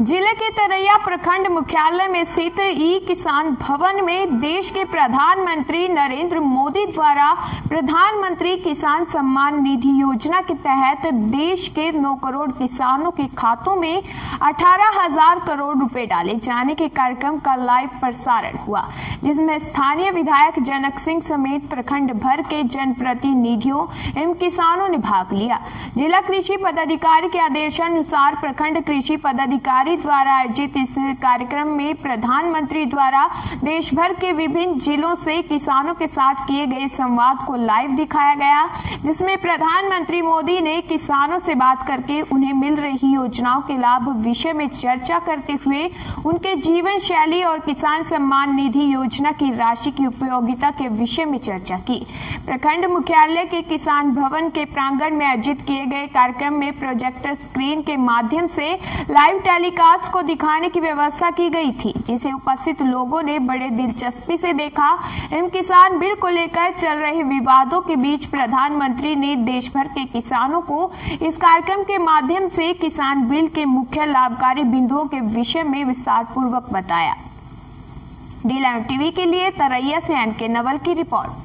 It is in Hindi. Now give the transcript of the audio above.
जिले के तरैया प्रखंड मुख्यालय में स्थित ई किसान भवन में देश के प्रधानमंत्री नरेंद्र मोदी द्वारा प्रधानमंत्री किसान सम्मान निधि योजना के तहत देश के 9 करोड़ किसानों के खातों में 18,000 करोड़ रुपए डाले जाने के कार्यक्रम का लाइव प्रसारण हुआ, जिसमें स्थानीय विधायक जनक सिंह समेत प्रखंड भर के जनप्रतिनिधियों एवं किसानों ने भाग लिया। जिला कृषि पदाधिकारी के आदेशानुसार प्रखंड कृषि पदाधिकारी द्वारा आयोजित इस कार्यक्रम में प्रधानमंत्री द्वारा देश भर के विभिन्न जिलों से किसानों के साथ किए गए संवाद को लाइव दिखाया गया, जिसमें प्रधानमंत्री मोदी ने किसानों से बात करके उन्हें मिल रही योजनाओं के लाभ विषय में चर्चा करते हुए उनके जीवन शैली और किसान सम्मान निधि योजना की राशि की उपयोगिता के विषय में चर्चा की। प्रखंड मुख्यालय के किसान भवन के प्रांगण में आयोजित किए गए कार्यक्रम में प्रोजेक्टर स्क्रीन के माध्यम से लाइव टेलीकास्ट को दिखाने की व्यवस्था की गई थी, जिसे उपस्थित लोगों ने बड़े दिलचस्पी से देखा एवं किसान बिल को लेकर चल रहे विवादों के बीच प्रधानमंत्री ने देश भर के किसानों को इस कार्यक्रम के माध्यम से किसान बिल के मुख्य लाभकारी बिंदुओं के विषय में विस्तार पूर्वक बताया। डी11 टीवी के लिए तरैया से एनके नवल की रिपोर्ट।